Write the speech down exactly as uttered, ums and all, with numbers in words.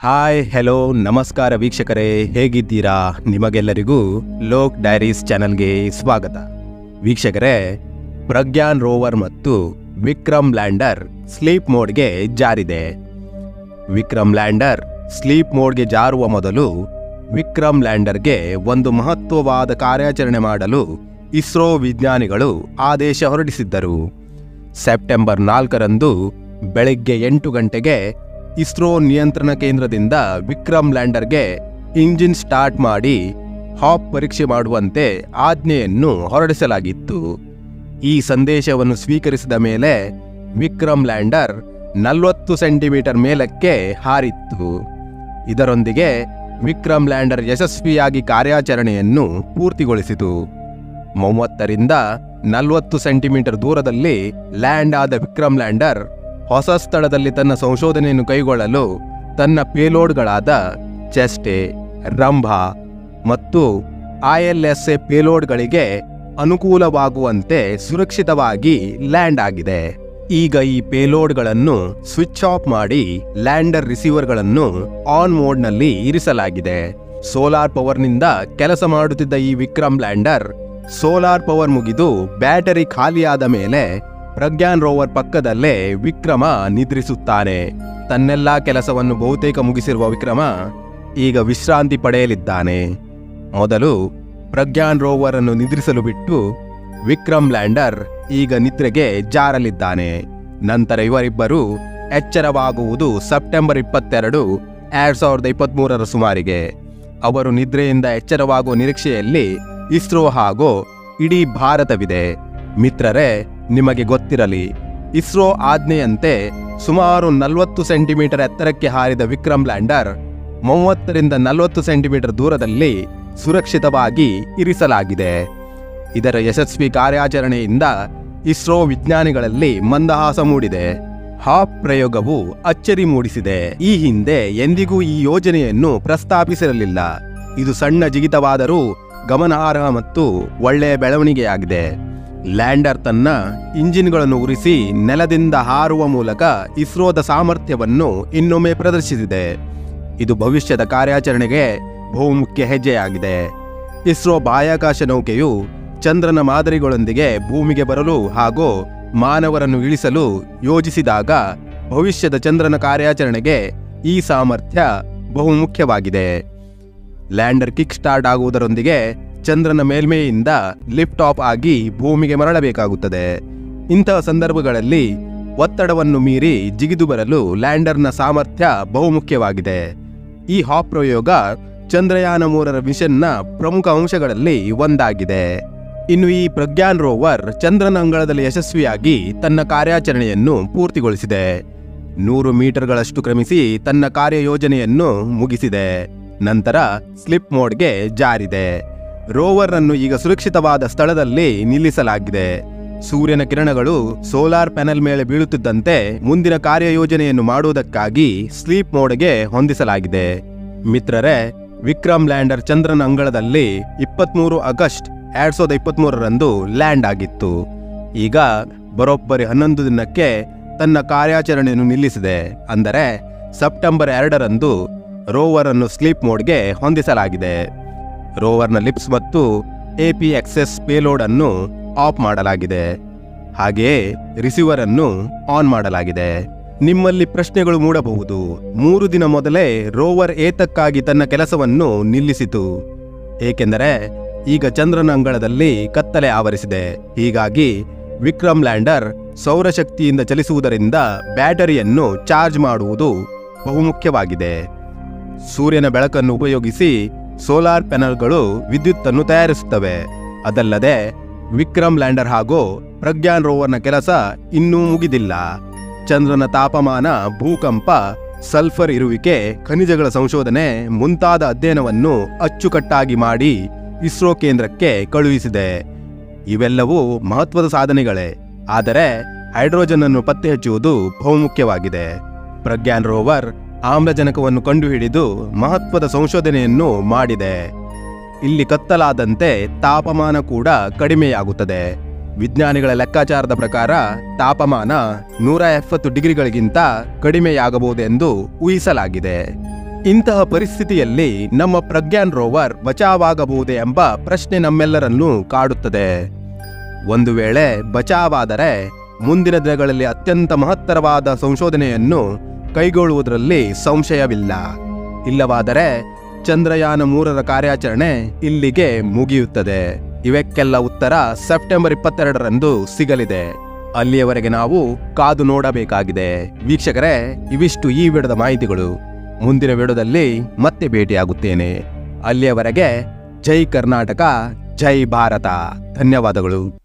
Hi hello ನಮಸ್ಕಾರ ವೀಕ್ಷಕರೇ, ಹೇಗಿದ್ದೀರಾ? ನಿಮಗೆಲ್ಲರಿಗೂ ಲೋಕ್ ಡೈರೀಸ್ ಚಾನಲ್ಗೆ ಸ್ವಾಗತ. ವೀಕ್ಷಕರೇ, ಪ್ರಜ್ಞಾನ್ ರೋವರ್ ಮತ್ತು ವಿಕ್ರಮ್ ಲ್ಯಾಂಡರ್ ಸ್ಲೀಪ್ ಮೋಡ್ಗೆ ಜಾರಿದೆ. ವಿಕ್ರಮ್ ಲ್ಯಾಂಡರ್ ಸ್ಲೀಪ್ ಮೋಡ್ಗೆ ಜಾರುವ ಮೊದಲು ವಿಕ್ರಮ್ ಲ್ಯಾಂಡರ್ಗೆ ಒಂದು ಮಹತ್ವವಾದ ಕಾರ್ಯಾಚರಣೆ ಮಾಡಲು ಇಸ್ರೋ ವಿಜ್ಞಾನಿಗಳು ಆದೇಶ ಹೊರಡಿಸಿದ್ದರು. ಸೆಪ್ಟೆಂಬರ್ ನಾಲ್ಕರಂದು ಬೆಳಗ್ಗೆ ಎಂಟು ಗಂಟೆಗೆ ಇಸ್ರೋ ನಿಯಂತ್ರಣ ಕೇಂದ್ರದಿಂದ ವಿಕ್ರಮ್ ಲ್ಯಾಂಡರ್ಗೆ ಇಂಜಿನ್ ಸ್ಟಾರ್ಟ್ ಮಾಡಿ ಹಾಪ್ ಪರೀಕ್ಷೆ ಮಾಡುವಂತೆ ಆಜ್ಞೆಯನ್ನು ಹೊರಡಿಸಲಾಗಿತ್ತು. ಈ ಸಂದೇಶವನ್ನು ಸ್ವೀಕರಿಸಿದ ಮೇಲೆ ವಿಕ್ರಮ್ ಲ್ಯಾಂಡರ್ ನಲವತ್ತು ಸೆಂಟಿಮೀಟರ್ ಮೇಲಕ್ಕೆ ಹಾರಿತ್ತು. ಇದರೊಂದಿಗೆ ವಿಕ್ರಮ್ ಲ್ಯಾಂಡರ್ ಯಶಸ್ವಿಯಾಗಿ ಕಾರ್ಯಾಚರಣೆಯನ್ನು ಪೂರ್ತಿಗೊಳಿಸಿತು. ಮೂವತ್ತರಿಂದ ನಲವತ್ತು ಸೆಂಟಿಮೀಟರ್ ದೂರದಲ್ಲಿ ಲ್ಯಾಂಡ್ ಆದ ವಿಕ್ರಮ್ ಲ್ಯಾಂಡರ್ ಹೊಸ ಸ್ಥಳದಲ್ಲಿ ತನ್ನ ಸಂಶೋಧನೆಯನ್ನು ಕೈಗೊಳ್ಳಲು ತನ್ನ ಪೇಲೋಡ್ಗಳಾದ ಚೆಸ್ಟೆ, ರಂಭ ಮತ್ತು ಐಎಲ್ಎಸ್ಎ ಪೇಲೋಡ್ಗಳಿಗೆ ಅನುಕೂಲವಾಗುವಂತೆ ಸುರಕ್ಷಿತವಾಗಿ ಲ್ಯಾಂಡ್ ಆಗಿದೆ. ಈಗ ಈ ಪೇಲೋಡ್ಗಳನ್ನು ಸ್ವಿಚ್ ಆಫ್ ಮಾಡಿ ಲ್ಯಾಂಡರ್ ರಿಸೀವರ್ಗಳನ್ನು ಆನ್ ಮೋಡ್ನಲ್ಲಿ ಇರಿಸಲಾಗಿದೆ. ಸೋಲಾರ್ ಪವರ್ನಿಂದ ಕೆಲಸ ಮಾಡುತ್ತಿದ್ದ ಈ ವಿಕ್ರಮ್ ಲ್ಯಾಂಡರ್ ಸೋಲಾರ್ ಪವರ್ ಮುಗಿದು ಬ್ಯಾಟರಿ ಖಾಲಿಯಾದ ಮೇಲೆ ಪ್ರಜ್ಞಾನ್ ರೋವರ್ ಪಕ್ಕದಲ್ಲೇ ವಿಕ್ರಮ ನಿದ್ರಿಸುತ್ತಾನೆ. ತನ್ನೆಲ್ಲಾ ಕೆಲಸವನ್ನು ಬಹುತೇಕ ಮುಗಿಸಿರುವ ವಿಕ್ರಮ ಈಗ ವಿಶ್ರಾಂತಿ ಪಡೆಯಲಿದ್ದಾನೆ. ಮೊದಲು ಪ್ರಜ್ಞಾನ್ ರೋವರ್ ಅನ್ನು ನಿದ್ರಿಸಲು ಬಿಟ್ಟು ವಿಕ್ರಮ್ ಲ್ಯಾಂಡರ್ ಈಗ ನಿದ್ರೆಗೆ ಜಾರಲಿದ್ದಾನೆ. ನಂತರ ಇವರಿಬ್ಬರು ಎಚ್ಚರವಾಗುವುದು ಸೆಪ್ಟೆಂಬರ್ ಇಪ್ಪತ್ತೆರಡು ಎರಡ್ ಸಾವಿರದ ಇಪ್ಪತ್ತ್ ಮೂರರ ಸುಮಾರಿಗೆ. ಅವರು ನಿದ್ರೆಯಿಂದ ಎಚ್ಚರವಾಗುವ ನಿರೀಕ್ಷೆಯಲ್ಲಿ ಇಸ್ರೋ ಹಾಗೂ ಇಡೀ ಭಾರತವಿದೆ. ಮಿತ್ರರೇ, ನಿಮಗೆ ಗೊತ್ತಿರಲಿ, ಇಸ್ರೋ ಆಜ್ಞೆಯಂತೆ ಸುಮಾರು ನಲವತ್ತು ಸೆಂಟಿಮೀಟರ್ ಎತ್ತರಕ್ಕೆ ಹಾರಿದ ವಿಕ್ರಮ್ ಲ್ಯಾಂಡರ್ ಮೂವತ್ತರಿಂದ ನಲವತ್ತು ಸೆಂಟಿಮೀಟರ್ ದೂರದಲ್ಲಿ ಸುರಕ್ಷಿತವಾಗಿ ಇರಿಸಲಾಗಿದೆ. ಇದರ ಯಶಸ್ವಿ ಕಾರ್ಯಾಚರಣೆಯಿಂದ ಇಸ್ರೋ ವಿಜ್ಞಾನಿಗಳಲ್ಲಿ ಮಂದಹಾಸ ಮೂಡಿದೆ. ಹಾಪ್ ಪ್ರಯೋಗವು ಅಚ್ಚರಿ ಮೂಡಿಸಿದೆ. ಈ ಹಿಂದೆ ಎಂದಿಗೂ ಈ ಯೋಜನೆಯನ್ನು ಪ್ರಸ್ತಾಪಿಸಿರಲಿಲ್ಲ. ಇದು ಸಣ್ಣ ಜಿಗಿತವಾದರೂ ಗಮನಾರ್ಹ ಮತ್ತು ಒಳ್ಳೆಯ ಬೆಳವಣಿಗೆಯಾಗಿದೆ. ಲ್ಯಾಂಡರ್ ತನ್ನ ಇಂಜಿನ್ಗಳನ್ನು ಉರಿಸಿ ನೆಲದಿಂದ ಹಾರುವ ಮೂಲಕ ಇಸ್ರೋದ ಸಾಮರ್ಥ್ಯವನ್ನು ಇನ್ನೊಮ್ಮೆ ಪ್ರದರ್ಶಿಸಿದೆ. ಇದು ಭವಿಷ್ಯದ ಕಾರ್ಯಾಚರಣೆಗೆ ಬಹುಮುಖ್ಯ ಹೆಜ್ಜೆಯಾಗಿದೆ. ಇಸ್ರೋ ಬಾಹ್ಯಾಕಾಶ ನೌಕೆಯು ಚಂದ್ರನ ಮಾದರಿಗಳೊಂದಿಗೆ ಭೂಮಿಗೆ ಬರಲು ಹಾಗೂ ಮಾನವರನ್ನು ಇಳಿಸಲು ಯೋಜಿಸಿದಾಗ ಭವಿಷ್ಯದ ಚಂದ್ರನ ಕಾರ್ಯಾಚರಣೆಗೆ ಈ ಸಾಮರ್ಥ್ಯ ಬಹುಮುಖ್ಯವಾಗಿದೆ. ಲ್ಯಾಂಡರ್ ಕಿಕ್ ಸ್ಟಾರ್ಟ್ ಆಗುವುದರೊಂದಿಗೆ ಚಂದ್ರನ ಮೇಲ್ಮೆಯಿಂದ ಲಿಫ್ಟ್ ಆಫ್ ಆಗಿ ಭೂಮಿಗೆ ಮರಳಬೇಕಾಗುತ್ತದೆ. ಇಂತಹ ಸಂದರ್ಭಗಳಲ್ಲಿ ಒತ್ತಡವನ್ನು ಮೀರಿ ಜಿಗಿದು ಬರಲು ಲ್ಯಾಂಡರ್ನ ಸಾಮರ್ಥ್ಯ ಬಹುಮುಖ್ಯವಾಗಿದೆ. ಈ ಹಾಪ್ ಪ್ರಯೋಗ ಚಂದ್ರಯಾನ ಮೂರರ ಮಿಷನ್ನ ಪ್ರಮುಖ ಅಂಶಗಳಲ್ಲಿ ಒಂದಾಗಿದೆ. ಇನ್ನು ಈ ಪ್ರಜ್ಞಾನ್ ರೋವರ್ ಚಂದ್ರನ ಅಂಗಳದಲ್ಲಿ ಯಶಸ್ವಿಯಾಗಿ ತನ್ನ ಕಾರ್ಯಾಚರಣೆಯನ್ನು ಪೂರ್ತಿಗೊಳಿಸಿದೆ. ನೂರು ಮೀಟರ್ಗಳಷ್ಟು ಕ್ರಮಿಸಿ ತನ್ನ ಕಾರ್ಯಯೋಜನೆಯನ್ನು ಮುಗಿಸಿದೆ. ನಂತರ ಸ್ಲಿಪ್ ಮೋಡ್ಗೆ ಜಾರಿದೆ. ರೋವರ್ ಅನ್ನು ಈಗ ಸುರಕ್ಷಿತವಾದ ಸ್ಥಳದಲ್ಲಿ ನಿಲ್ಲಿಸಲಾಗಿದೆ. ಸೂರ್ಯನ ಕಿರಣಗಳು ಸೋಲಾರ್ ಪ್ಯಾನೆಲ್ ಮೇಲೆ ಬೀಳುತ್ತಿದ್ದಂತೆ ಮುಂದಿನ ಕಾರ್ಯಯೋಜನೆಯನ್ನು ಮಾಡುವುದಕ್ಕಾಗಿ ಸ್ಲೀಪ್ ಮೋಡ್ಗೆ ಹೊಂದಿಸಲಾಗಿದೆ. ಮಿತ್ರರೇ, ವಿಕ್ರಮ್ ಲ್ಯಾಂಡರ್ ಚಂದ್ರನ ಅಂಗಳದಲ್ಲಿ ಇಪ್ಪತ್ಮೂರು ಆಗಸ್ಟ್ ಎರಡ್ ಸಾವಿರದ ಇಪ್ಪತ್ತ್ ಮೂರರಂದು ಲ್ಯಾಂಡ್ ಆಗಿತ್ತು. ಈಗ ಬರೋಬ್ಬರಿ ಹನ್ನೊಂದು ದಿನಕ್ಕೆ ತನ್ನ ಕಾರ್ಯಾಚರಣೆಯನ್ನು ನಿಲ್ಲಿಸಿದೆ. ಅಂದರೆ ಸೆಪ್ಟೆಂಬರ್ ಎರಡರಂದು ರೋವರ್ ಅನ್ನು ಸ್ಲೀಪ್ ಮೋಡ್ಗೆ ಹೊಂದಿಸಲಾಗಿದೆ. ರೋವರ್ನ ಲಿಪ್ಸ್ ಮತ್ತು ಎಪಿ ಎಕ್ಸೆಸ್ ಪೇಲೋಡ್ ಅನ್ನು ಆಫ್ ಮಾಡಲಾಗಿದೆ. ಹಾಗೆಯೇ ರಿಸೀವರ್ ಅನ್ನು ಆನ್ ಮಾಡಲಾಗಿದೆ. ನಿಮ್ಮಲ್ಲಿ ಪ್ರಶ್ನೆಗಳು ಮೂಡಬಹುದು. ಮೂರು ದಿನ ಮೊದಲೇ ರೋವರ್ ಏತಕ್ಕಾಗಿ ತನ್ನ ಕೆಲಸವನ್ನು ನಿಲ್ಲಿಸಿತು? ಏಕೆಂದರೆ ಈಗ ಚಂದ್ರನ ಅಂಗಳದಲ್ಲಿ ಕತ್ತಲೆ ಆವರಿಸಿದೆ. ಹೀಗಾಗಿ ವಿಕ್ರಮ್ ಲ್ಯಾಂಡರ್ ಸೌರಶಕ್ತಿಯಿಂದ ಚಲಿಸುವುದರಿಂದ ಬ್ಯಾಟರಿಯನ್ನು ಚಾರ್ಜ್ ಮಾಡುವುದು ಬಹುಮುಖ್ಯವಾಗಿದೆ. ಸೂರ್ಯನ ಬೆಳಕನ್ನು ಉಪಯೋಗಿಸಿ ಸೋಲಾರ್ ಪ್ಯಾನೆಲ್ಗಳು ವಿದ್ಯುತ್ತನ್ನು ತಯಾರಿಸುತ್ತವೆ. ಅದಲ್ಲದೆ ವಿಕ್ರಮ್ ಲ್ಯಾಂಡರ್ ಹಾಗೂ ಪ್ರಜ್ಞಾನ್ ರೋವರ್ನ ಕೆಲಸ ಇನ್ನೂ ಮುಗಿದಿಲ್ಲ. ಚಂದ್ರನ ತಾಪಮಾನ, ಭೂಕಂಪ, ಸಲ್ಫರ್ ಇರುವಿಕೆ, ಖನಿಜಗಳ ಸಂಶೋಧನೆ ಮುಂತಾದ ಅಧ್ಯಯನವನ್ನು ಅಚ್ಚುಕಟ್ಟಾಗಿ ಮಾಡಿ ಇಸ್ರೋ ಕೇಂದ್ರಕ್ಕೆ ಕಳುಹಿಸಿದೆ. ಇವೆಲ್ಲವೂ ಮಹತ್ವದ ಸಾಧನೆಗಳೇ. ಆದರೆ ಹೈಡ್ರೋಜನ್ ಅನ್ನು ಪತ್ತೆ ಹಚ್ಚುವುದು ಬಹುಮುಖ್ಯವಾಗಿದೆ. ಪ್ರಜ್ಞಾನ್ ರೋವರ್ ಆಮ್ಲಜನಕವನ್ನು ಕಂಡುಹಿಡಿದು ಮಹತ್ವದ ಸಂಶೋಧನೆಯನ್ನು ಮಾಡಿದೆ. ಇಲ್ಲಿ ಕತ್ತಲಾದಂತೆ ತಾಪಮಾನ ಕೂಡ ಕಡಿಮೆಯಾಗುತ್ತದೆ. ವಿಜ್ಞಾನಿಗಳ ಲೆಕ್ಕಾಚಾರದ ಪ್ರಕಾರ ತಾಪಮಾನ ನೂರ ಎಪ್ಪತ್ತು ಡಿಗ್ರಿಗಳಿಗಿಂತ ಕಡಿಮೆಯಾಗಬಹುದೆಂದು ಊಹಿಸಲಾಗಿದೆ. ಇಂತಹ ಪರಿಸ್ಥಿತಿಯಲ್ಲಿ ನಮ್ಮ ಪ್ರಜ್ಞಾನ್ ರೋವರ್ ಬಚಾವಾಗಬಹುದೇ ಎಂಬ ಪ್ರಶ್ನೆ ನಮ್ಮೆಲ್ಲರನ್ನೂ ಕಾಡುತ್ತದೆ. ಒಂದು ವೇಳೆ ಬಚಾವಾದರೆ ಮುಂದಿನ ದಿನಗಳಲ್ಲಿ ಅತ್ಯಂತ ಮಹತ್ತರವಾದ ಸಂಶೋಧನೆಯನ್ನು ಕೈಗೊಳ್ಳುವುದರಲ್ಲಿ ಸಂಶಯವಿಲ್ಲ. ಇಲ್ಲವಾದರೆ ಚಂದ್ರಯಾನ ಮೂರರ ಕಾರ್ಯಾಚರಣೆ ಇಲ್ಲಿಗೆ ಮುಗಿಯುತ್ತದೆ. ಇವಕ್ಕೆಲ್ಲ ಉತ್ತರ ಸೆಪ್ಟೆಂಬರ್ ಇಪ್ಪತ್ತೆರಡರಂದು ಸಿಗಲಿದೆ. ಅಲ್ಲಿಯವರೆಗೆ ನಾವು ಕಾದು ನೋಡಬೇಕಾಗಿದೆ. ವೀಕ್ಷಕರೇ, ಇವಿಷ್ಟು ಈ ವಿಡಿಯೋದ ಮಾಹಿತಿಗಳು. ಮುಂದಿನ ವಿಡಿಯೋದಲ್ಲಿ ಮತ್ತೆ ಭೇಟಿಯಾಗುತ್ತೇನೆ. ಅಲ್ಲಿಯವರೆಗೆ ಜೈ ಕರ್ನಾಟಕ, ಜೈ ಭಾರತ. ಧನ್ಯವಾದಗಳು.